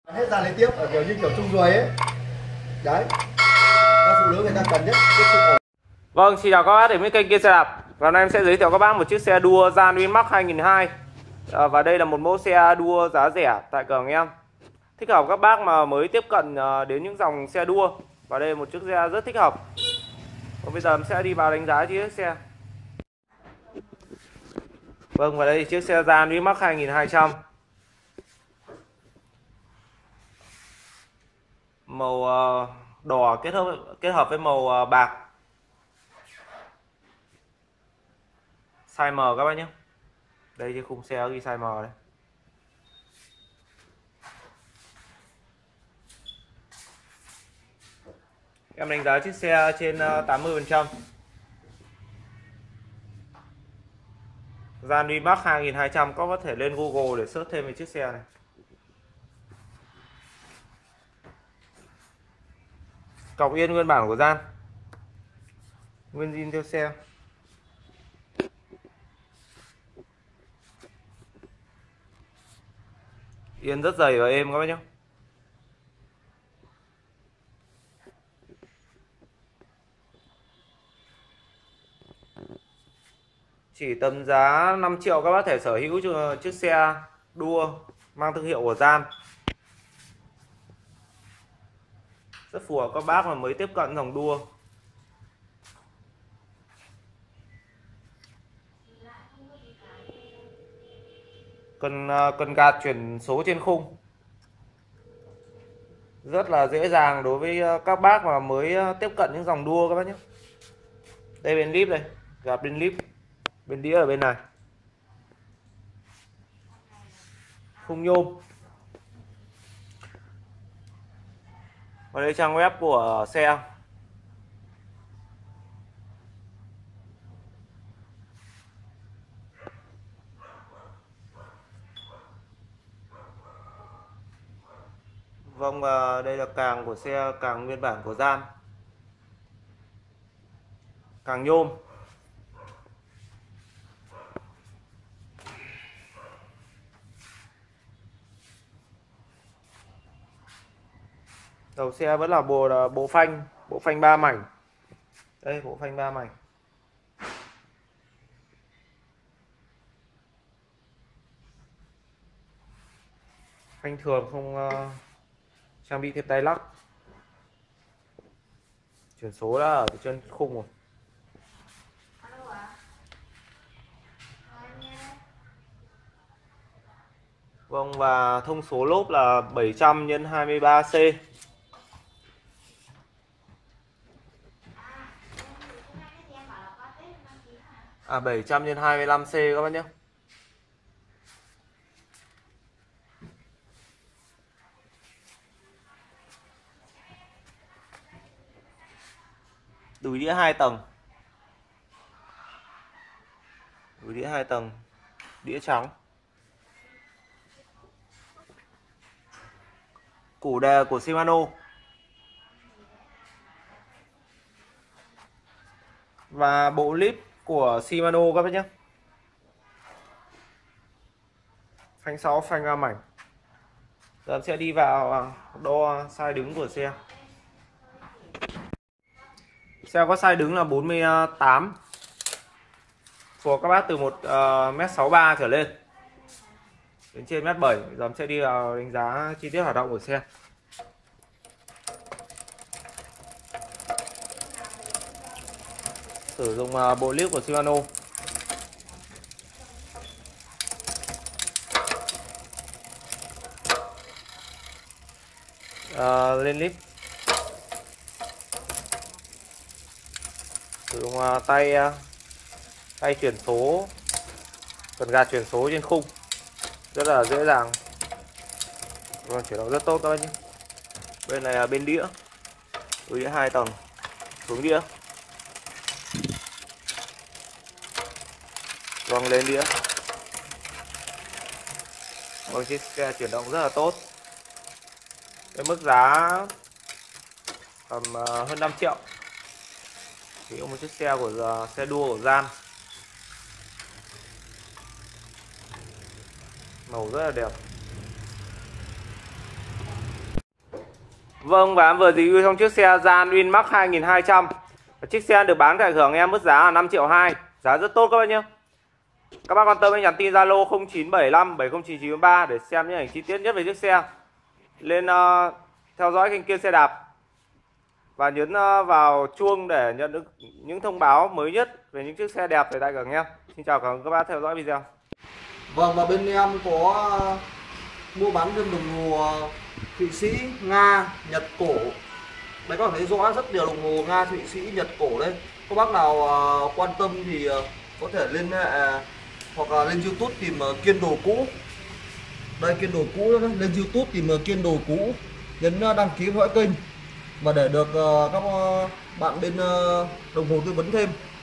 Hết ra lấy tiếp ở kiểu như kiểu chung ruồi ấy. Đấy. Các phụ nữ người ta cần nhất cái sự ổn. Vâng, xin chào các bác đến với kênh Kia Xe Đạp. Và hôm nay em sẽ giới thiệu các bác một chiếc xe đua Gian Winmax 2002. Và đây là một mẫu xe đua giá rẻ tại cửa hàng em. Thích hợp các bác mà mới tiếp cận đến những dòng xe đua. Và đây là một chiếc xe rất thích hợp. Và bây giờ em sẽ đi vào đánh giá chiếc xe. Vâng, và đây chiếc xe Gian Winmax 2200. Màu đỏ kết hợp với màu bạc. Size M các bác nhé. Đây trên khung xe ghi size M đây. Em đánh giá chiếc xe trên 80%. Gian Winmax 2200, có thể lên Google để search thêm về chiếc xe này. Cọc yên nguyên bản của Gian, nguyên zin theo xe. Yên rất dày và êm các bác nhé. Chỉ tầm giá 5 triệu các bác thể sở hữu cho chiếc xe đua mang thương hiệu của Gian. Rất phù hợp các bác mà mới tiếp cận dòng đua. Cần gạt chuyển số trên khung rất là dễ dàng đối với các bác mà mới tiếp cận những dòng đua các bác nhé. Đây bên lip đây, gạt bên lip, bên đĩa ở bên này. Khung nhôm. Và đây trang web của xe. Vâng, và đây là càng của xe, càng nguyên bản của Gian. Càng nhôm. Đầu xe vẫn là bộ phanh 3 mảnh. Đây, bộ phanh 3 mảnh. Phanh thường, không trang bị thêm tay lắc. Chuyển số đã ở trên khung rồi. Vâng, và thông số lốp là 700 x 23C. À, 700 x 25C các bác nhé. Đùi đĩa 2 tầng. Đùi đĩa 2 tầng, đĩa trắng. Củ đề của Shimano. Và bộ lip của Shimano các bác nhé. Phanh 6, phanh 3 mảnh. Giờ em sẽ đi vào đo size đứng của xe. Xe có size đứng là 48. Phù hợp các bác từ 1m63 trở lên đến trên 1m7. Giờ em sẽ đi vào đánh giá chi tiết hoạt động của xe. Sử dụng bộ lip của Shimano. Lên lip. Sử dụng tay chuyển số, cần gạt chuyển số trên khung rất là dễ dàng. Vâng, chuyển động rất tốt các bác nhé. Bên này là bên đĩa, đĩa 2 tầng, xuống đĩa. Vâng, lên đĩa. Vâng, chiếc xe chuyển động rất là tốt. Cái mức giá tầm hơn 5 triệu. Chỉ có một chiếc xe của xe đua của Gian. Màu rất là đẹp. Vâng, và em vừa review xong chiếc xe Gian Winmax 2200. Chiếc xe được bán tại cửa hàng em mức giá là 5 triệu 2. Giá rất tốt các bạn nhé. Các bác quan tâm hãy nhắn tin Zalo 0975 709943 để xem những ảnh chi tiết nhất về chiếc xe. Lên theo dõi kênh Kiên Xe Đạp và nhấn vào chuông để nhận được những thông báo mới nhất về những chiếc xe đẹp về tại cửa hàng em. Xin chào các bác theo dõi video. Vâng, và bên em có mua bán thêm đồng hồ Thụy Sĩ, Nga, Nhật cổ. Đấy, các bạn thấy rõ rất nhiều đồng hồ Nga, Thụy Sĩ, Nhật cổ đây. Các bác nào quan tâm thì có thể lên hoặc là lên YouTube tìm Kiên Đồ Cũ. Đây, Kiên Đồ Cũ đó. Lên YouTube tìm Kiên Đồ Cũ, nhấn đăng ký theo dõi kênh và để được các bạn bên đồng hồ tư vấn thêm.